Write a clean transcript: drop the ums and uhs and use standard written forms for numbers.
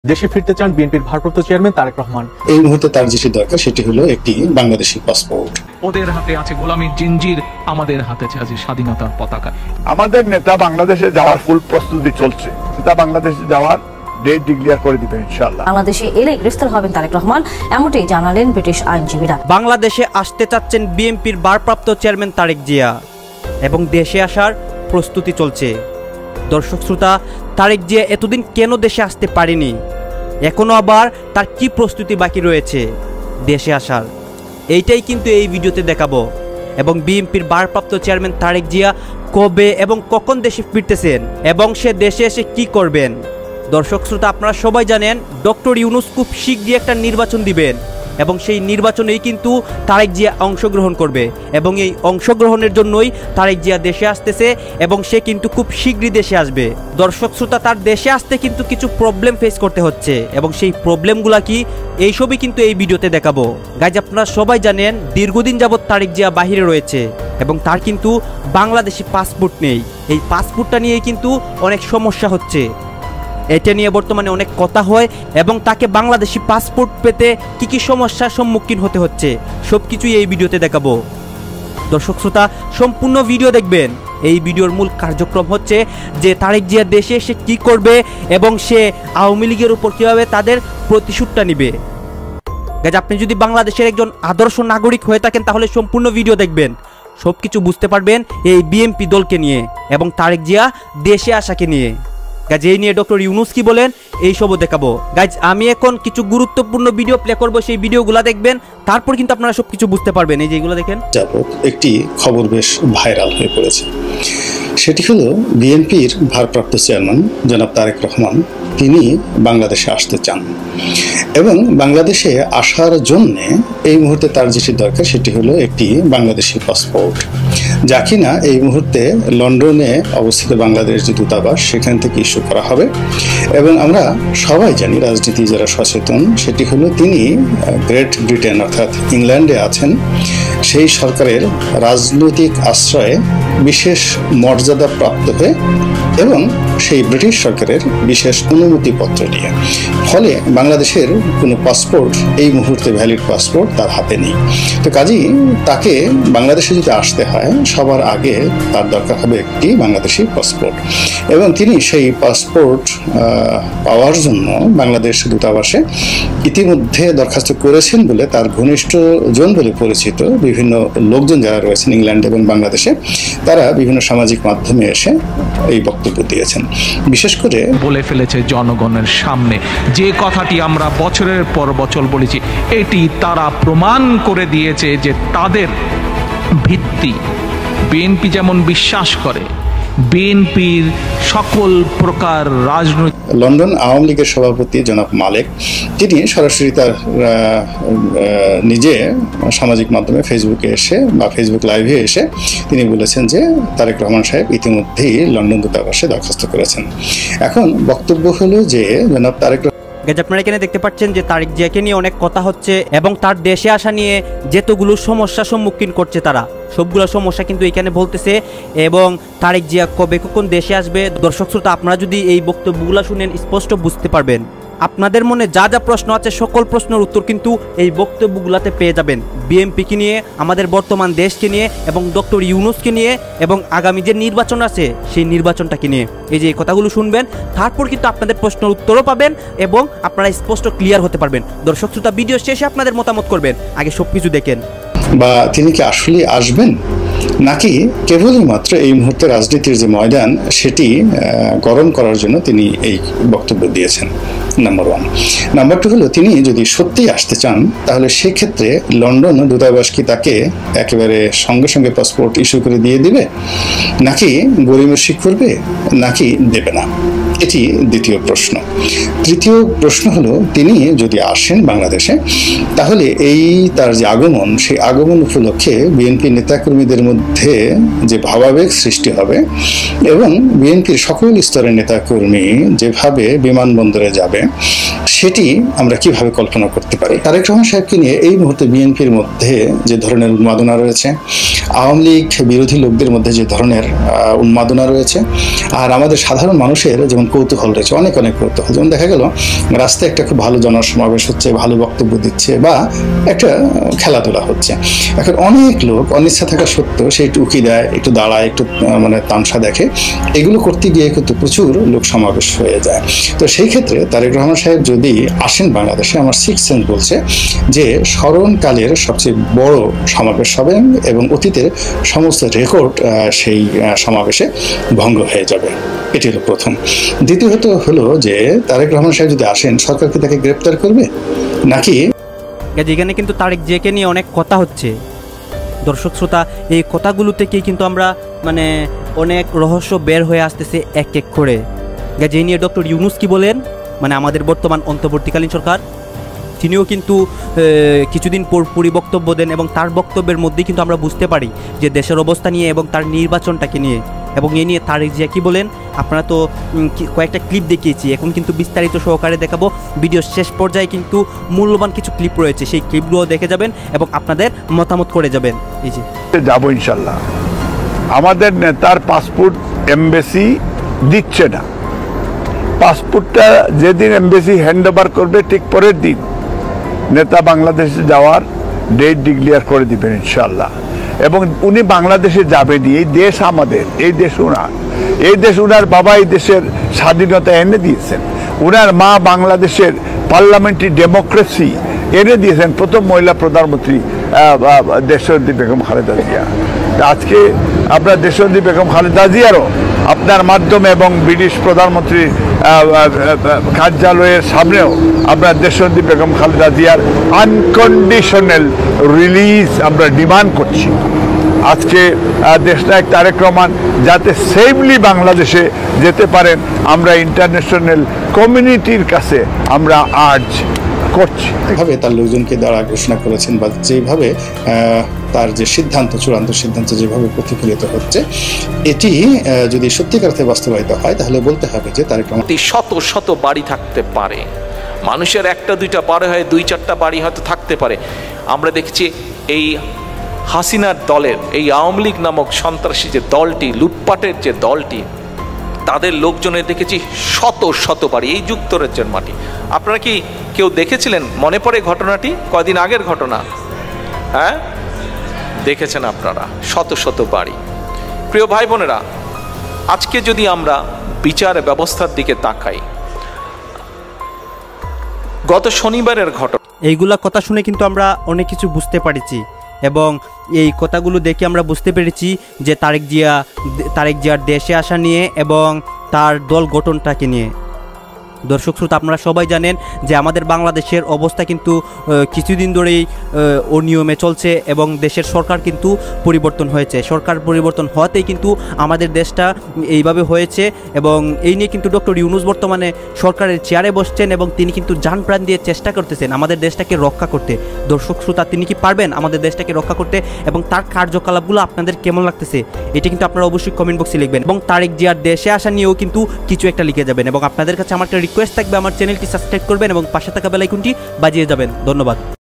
দেশে ফিরতে চান বিএনপির ভারপ্রাপ্ত চেয়ারম্যান তারেক রহমান। এই মুহূর্তে তার যেটি দরকার সেটি হলো একটি বাংলাদেশি পাসপোর্ট। ওদের হাতে আছে গোলামীর জিঞ্জির, আমাদের হাতে আছে স্বাধীনতার পতাকা। আমাদের নেতা বাংলাদেশে যাওয়ার ফুল প্রস্তুতি চলছে। নেতা বাংলাদেশে যাওয়ার ডেট ডিক্লেয়ার করে দিবেন ইনশাআল্লাহ। বাংলাদেশে এলে গ্রেফতার হবেন তারেক রহমান, এমনটাই জানালেন ব্রিটিশ আইনজীবীরা। বাংলাদেশে আসতে চাচ্ছেন বিএনপির ভারপ্রাপ্ত চেয়ারম্যান তারেক জিয়া এবং দেশে আসার প্রস্তুতি চলছে। দর্শক শ্রোতা, তারেক জিয়া এতদিন কেন দেশে আসতে পারেনি, এখনো আবার তার কি প্রস্তুতি বাকি রয়েছে দেশে আসার, এইটাই কিন্তু এই ভিডিওতে দেখাবো। এবং বিএনপির ভারপ্রাপ্ত চেয়ারম্যান তারেক জিয়া কবে এবং কখন দেশে ফিরতেছেন এবং সে দেশে এসে কি করবেন। দর্শক শ্রোতা, আপনারা সবাই জানেন ডক্টর ইউনূস খুব শীঘ্রই একটা নির্বাচন দিবেন এবং সেই নির্বাচনেই কিন্তু তারেক জিয়া অংশগ্রহণ করবে এবং এই অংশগ্রহণের জন্যই তারেক জিয়া দেশে আসতেছে এবং সে কিন্তু খুব শীঘ্রই দেশে আসবে। দর্শক শ্রোতা, তার দেশে আসতে কিন্তু কিছু প্রবলেম ফেস করতে হচ্ছে এবং সেই প্রবলেমগুলা কি এইসবই কিন্তু এই ভিডিওতে দেখাবো। গাইজ, আপনারা সবাই জানেন দীর্ঘদিন যাবৎ তারেক জিয়া বাহিরে রয়েছে এবং তার কিন্তু বাংলাদেশি পাসপোর্ট নেই। এই পাসপোর্টটা নিয়েই কিন্তু অনেক সমস্যা হচ্ছে, এটা নিয়ে বর্তমানে অনেক কথা হয় এবং তাকে বাংলাদেশি পাসপোর্ট পেতে কি কি সমস্যার সম্মুখীন হতে হচ্ছে সবকিছুই এই ভিডিওতে দেখাবো। দর্শক শ্রোতা, সম্পূর্ণ ভিডিও দেখবেন। এই ভিডিওর মূল কার্যক্রম হচ্ছে যে তারেক জিয়া দেশে এসে কি করবে এবং সে আওয়ামী লীগের উপর কিভাবে তাদের প্রতিশোধটা নিবে। গাইজ, আপনি যদি বাংলাদেশের একজন আদর্শ নাগরিক হয়ে থাকেন তাহলে সম্পূর্ণ ভিডিও দেখবেন, সবকিছু বুঝতে পারবেন এই বিএনপি দলকে নিয়ে এবং তারেক জিয়া দেশে আসাকে নিয়ে। গাইজ, এই নিয়ে ডক্টর ইউনূস কি বলেন এইসবও দেখাবো। গাইজ, আমি এখন কিছু গুরুত্বপূর্ণ ভিডিও প্লে করবো, সেই ভিডিওগুলো দেখবেন, তারপর কিন্তু আপনারা সবকিছু বুঝতে পারবেন। এই যেগুলো দেখেন, একটি খবর বেশ ভাইরাল হয়ে পড়েছে, সেটি হলো বিএনপির ভারপ্রাপ্ত চেয়ারম্যান জনাব তারেক রহমান তিনি বাংলাদেশে আসতে চান এবং বাংলাদেশে আসার জন্য এই মুহূর্তে তার যেটি দরকার সেটি হলো একটি বাংলাদেশি পাসপোর্ট, যা কিনা এই মুহূর্তে লন্ডনে অবস্থিত বাংলাদেশ যে দূতাবাস সেখান থেকে ইস্যু করা হবে। এবং আমরা সবাই জানি, রাজনীতি যারা সচেতন, সেটি হলো তিনি গ্রেট ব্রিটেন অর্থাৎ ইংল্যান্ডে আছেন, সেই সরকারের রাজনৈতিক আশ্রয়ে বিশেষ মর্যাদা প্রাপ্ত হয়ে এবং সেই ব্রিটিশ সরকারের বিশেষ অনুমতিপত্র নিয়ে। ফলে বাংলাদেশের কোনো পাসপোর্ট এই মুহূর্তে ভ্যালিড পাসপোর্ট তার হাতে নেই। তো কাজেই তাকে বাংলাদেশে যদি আসতে হয় সবার আগে তার দরকার হবে একটি বাংলাদেশি পাসপোর্ট এবং তিনি সেই পাসপোর্ট পাওয়ার জন্য বাংলাদেশ দূতাবাসে ইতিমধ্যে দরখাস্ত করেছেন বলে তার ঘনিষ্ঠজন বলে পরিচিত বিভিন্ন লোকজন যারা রয়েছেন ইংল্যান্ড এবং বাংলাদেশে, তারা বিভিন্ন সামাজিক মাধ্যমে এসে এই বক্তব্য দিয়েছেন। বিশেষ করে বলে ফেলেছে জনগণের সামনে যে কথাটি আমরা বছরের পর বছর বলেছি, এটি তারা প্রমাণ করে দিয়েছে যে তাদের ভিত্তি বিএনপি যেমন বিশ্বাস করে, বিএনপির সকল প্রকার রাজনৈতিক। লন্ডন আওয়ামী লীগের সভাপতি জনাব মালেক তিনি সরাসরি তার নিজে সামাজিক মাধ্যমে ফেসবুকে এসে বা ফেসবুক লাইভে এসে তিনি বলেছেন যে তারেক রহমান সাহেব ইতিমধ্যেই লন্ডন দূতাবাসে দরখাস্ত করেছেন। এখন বক্তব্য হলো যে জনাব তারেক, আপনারা এখানে দেখতে পাচ্ছেন যে তারেক জিয়াকে নিয়ে অনেক কথা হচ্ছে এবং তার দেশে আসা নিয়ে যেতগুলো সমস্যার সম্মুখীন করছে তারা সবগুলো সমস্যা কিন্তু এখানে বলতেছে এবং তারেক জিয়া কবে কখন দেশে আসবে। দর্শক শ্রোতা, আপনারা যদি এই বক্তব্যগুলো শুনেন স্পষ্ট বুঝতে পারবেন। আপনাদের মনে যা যা প্রশ্ন আছে সকল প্রশ্নের উত্তর কিন্তু এই বক্তব্যগুলোতে পেয়ে যাবেন, বিএনপিকে নিয়ে, আমাদের বর্তমান দেশকে নিয়ে এবং ডক্টর ইউনূসকে নিয়ে এবং আগামী যে নির্বাচন আছে সেই নির্বাচনটাকে নিয়ে। এই যে কথাগুলো শুনবেন, তারপর কিন্তু আপনাদের প্রশ্নের উত্তরও পাবেন এবং আপনারা স্পষ্ট ক্লিয়ার হতে পারবেন। দর্শক শ্রোতা, ভিডিও শেষে আপনাদের মতামত করবেন, আগে সবকিছু দেখেন। বা তিনি কি আসলে আসবেন নাকি কেবলই মাত্র এই মুহূর্তে রাজনীতির যে ময়দান সেটি গরম করার জন্য তিনি এই বক্তব্য দিয়েছেন, নাম্বার ওয়ান। নাম্বার টু হলো, তিনি যদি সত্যিই আসতে চান তাহলে সেক্ষেত্রে লন্ডন দূতাবাস কি তাকে একেবারে সঙ্গে সঙ্গে পাসপোর্ট ইস্যু করে দিয়ে দিবে নাকি গড়িমসি করবে নাকি দেবে না, এটি দ্বিতীয় প্রশ্ন। তৃতীয় প্রশ্ন হলো, তিনি যদি আসেন বাংলাদেশে তাহলে এই তার যে আগমন, সেই আগমন উপলক্ষে বিএনপি নেতাকর্মীদের মধ্যে যে ভাবাবেগ সৃষ্টি হবে এবং বিএনপির সকল স্তরের নেতাকর্মী যেভাবে বিমানবন্দরে যাবে সেটি আমরা কিভাবে কল্পনা করতে পারি। তারেক রহমান সাহেবকে নিয়ে এই মুহূর্তে বিএনপির মধ্যে যে ধরনের উন্মাদনা রয়েছে, আওয়ামী লীগ বিরোধী লোকদের মধ্যে যে ধরনের উন্মাদনা রয়েছে, আর আমাদের সাধারণ মানুষের যেমন কৌতূহল রয়েছে, অনেক অনেক কৌতূহল। যেমন দেখা গেল রাস্তায় একটা খুব ভালো জনসমাবেশ হচ্ছে, ভালো বক্তব্য দিচ্ছে বা একটা খেলাধুলা হচ্ছে। এখন অনেক লোক অনিচ্ছা থাকা সত্ত্বেও সেই টুকি দেয়, একটু দাঁড়ায়, একটু মানে তামসা দেখে। এগুলো করতে গিয়ে কিন্তু প্রচুর লোক সমাবেশ হয়ে যায়। তো সেই ক্ষেত্রে তারেক রহমান সাহেব যদি আসেন বাংলাদেশে, আমার সিক্স সেন্স বলছে যে স্মরণকালের সবচেয়ে বড় সমাবেশ হবে এবং অতীতের সমস্ত রেকর্ড সেই সমাবেশে ভঙ্গ হয়ে যাবে। এটি হলো প্রথম। দ্বিতীয়ত হলো যে তারেক রহমান সাহেব যদি আসেন, সরকারকে তাকে গ্রেপ্তার করবে নাকি? যেখানে কিন্তু তারেক জিয়াকে নিয়ে অনেক কথা হচ্ছে দর্শক শ্রোতা, এই কথাগুলো থেকে কিন্তু আমরা মানে অনেক রহস্য বের হয়ে আসতেছে এক এক করে। যে নিয়ে ডক্টর ইউনূস কি বলেন, মানে আমাদের বর্তমান অন্তর্বর্তীকালীন সরকার, তিনিও কিন্তু কিছুদিন পর বক্তব্য দেন এবং তার বক্তব্যের মধ্যেই কিন্তু আমরা বুঝতে পারি যে দেশের অবস্থা নিয়ে এবং তার নির্বাচনটাকে নিয়ে, এবং এ নিয়ে তারেক জিয়া কী বলেন আপনারা তো কয়েকটা ক্লিপ দেখিয়েছি, এখন কিন্তু বিস্তারিত সহকারে দেখাবো। ভিডিও শেষ পর্যায়ে কিন্তু মূল্যবান কিছু ক্লিপ রয়েছে, সেই ক্লিপগুলো দেখে যাবেন এবং আপনাদের মতামত করে যাবেন। এই যে যাবো ইনশাল্লাহ। আমাদের নেতার পাসপোর্ট এমবেসি দিচ্ছে না। পাসপোর্টটা যেদিন এমবেসি হ্যান্ড ওভার করবে ঠিক পরের দিন নেতা বাংলাদেশে যাওয়ার ডেট ডিক্লেয়ার করে দিবেন ইনশাল্লাহ। এবং উনি বাংলাদেশে যাবেনই, এই দেশ আমাদের, এই দেশ উনার, এই দেশ উনার বাবা এই দেশের স্বাধীনতা এনে দিয়েছেন, উনার মা বাংলাদেশের পার্লামেন্টারি ডেমোক্রেসি এনে দিয়েছেন, প্রথম মহিলা প্রধানমন্ত্রী দেশবন্ধী বেগম খালেদা জিয়া। আজকে আপনার দেশবন্ধী বেগম খালেদা জিয়ারও আপনার মাধ্যমে এবং ব্রিটিশ প্রধানমন্ত্রীর কার্যালয়ের সামনেও আমরা দেশবন্ধী বেগম খালেদা জিয়ার আনকন্ডিশনাল রিলিজ আমরা ডিমান্ড করছি। আজকে দেশনায়ক তারেক রহমান যাতে সেফলি বাংলাদেশে যেতে পারেন, আমরা ইন্টারন্যাশনাল কমিউনিটির কাছে আমরা আর্জ করছি। এভাবে তার লোকজনকে দ্বারা ঘোষণা করেছেন বা যেভাবে তার যে সিদ্ধান্ত, চূড়ান্ত সিদ্ধান্ত যেভাবে প্রতিফলিত হচ্ছে, এটি যদি সত্যিকার অর্থে বাস্তবায়িত হয় তাহলে বলতে হবে যে তারেক রহমান শত শত বাড়ি থাকতে পারে, মানুষের একটা দুইটা বাড়ি হয়, দুই চারটা বাড়ি হয়তো থাকতে পারে। আমরা দেখছি এই হাসিনার দলের, এই আওয়ামী লীগ নামক সন্ত্রাসী যে দলটি, লুটপাটের যে দলটি, তাদের লোকজনের দেখেছি শত শত বাড়ি, এই যুক্তরাজ্যের মাটি। আপনারা কি কেউ দেখেছিলেন? মনে পড়ে ঘটনাটি, কয়দিন আগের ঘটনা, হ্যাঁ দেখেছেন আপনারা, শত শত বাড়ি। প্রিয় ভাই বোনেরা, আজকে যদি আমরা বিচার ব্যবস্থার দিকে তাকাই, গত শনিবারের ঘটনা, এইগুলা কথা শুনে কিন্তু আমরা অনেক কিছু বুঝতে পারছি এবং এই কথাগুলো দেখে আমরা বুঝতে পেরেছি যে তারেক জিয়ার দেশে আসা নিয়ে এবং তার দল গঠনটাকে নিয়ে। দর্শক শ্রোতা, আপনারা সবাই জানেন যে আমাদের বাংলাদেশের অবস্থা কিন্তু কিছুদিন ধরেই অনিয়মে চলছে এবং দেশের সরকার কিন্তু পরিবর্তন হয়েছে। সরকার পরিবর্তন হওয়াতেই কিন্তু আমাদের দেশটা এইভাবে হয়েছে এবং এই নিয়ে কিন্তু ডক্টর ইউনূস বর্তমানে সরকারের চেয়ারে বসছেন এবং তিনি কিন্তু জান প্রাণ দিয়ে চেষ্টা করতেছেন আমাদের দেশটাকে রক্ষা করতে। দর্শক শ্রোতা, তিনি কি পারবেন আমাদের দেশটাকে রক্ষা করতে এবং তার কার্যকলাপগুলো আপনাদের কেমন লাগতেছে এটা কিন্তু আপনারা অবশ্যই কমেন্ট বক্সে লিখবেন এবং তারেক জিয়ার দেশে আসা নিয়েও কিন্তু কিছু একটা লিখে যাবেন। এবং আপনাদের কাছে আমার একটা রিকোয়েস্ট থাকবে, আমার চ্যানেলটি সাবস্ক্রাইব করবেন এবং পাশে থাকা বেল আইকনটি বাজিয়ে যাবেন। ধন্যবাদ।